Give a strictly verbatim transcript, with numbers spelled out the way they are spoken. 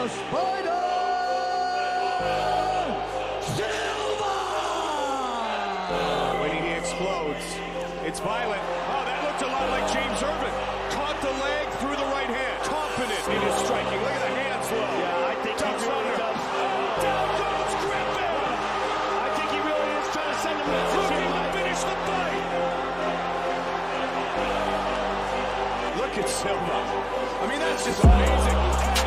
the Spider, Silva! When he explodes, it's violent. Oh, that looked a lot like James Irvin. Caught the leg through the right hand. Confident in his striking. Look at the hands flow. Yeah, I think Ducks he really under. does. Down goes Griffin. I think he really is trying to send a message. Looking to finish the fight. Look at Silva. I mean, that's just amazing.